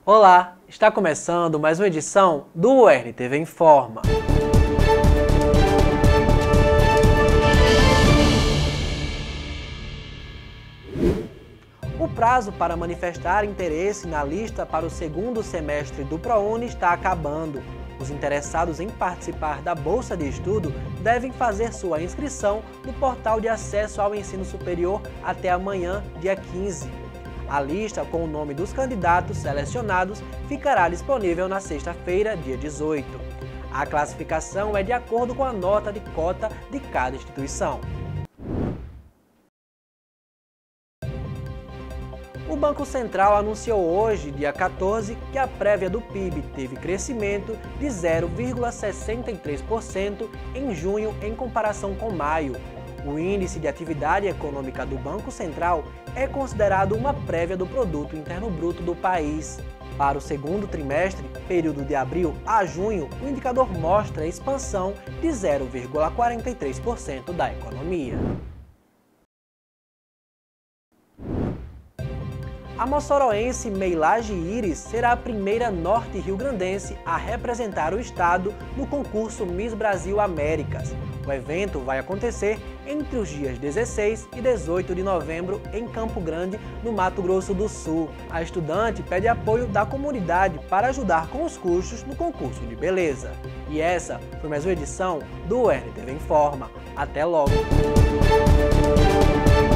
Olá, está começando mais uma edição do UERN-TV Informa. O prazo para manifestar interesse na lista para o segundo semestre do ProUni está acabando. Os interessados em participar da Bolsa de Estudo devem fazer sua inscrição no portal de acesso ao ensino superior até amanhã, dia 15. A lista com o nome dos candidatos selecionados ficará disponível na sexta-feira, dia 18. A classificação é de acordo com a nota de cota de cada instituição. O Banco Central anunciou hoje, dia 14, que a prévia do PIB teve crescimento de 0,63% em junho em comparação com maio. O Índice de Atividade Econômica do Banco Central é considerado uma prévia do Produto Interno Bruto do país. Para o segundo trimestre, período de abril a junho, o indicador mostra expansão de 0,43% da economia. A moçoroense Meilage Iris será a primeira norte-riograndense a representar o estado no concurso Miss Brasil Américas. O evento vai acontecer entre os dias 16 e 18 de novembro em Campo Grande, no Mato Grosso do Sul. A estudante pede apoio da comunidade para ajudar com os custos no concurso de beleza. E essa foi mais uma edição do UERN-TV Informa. Até logo!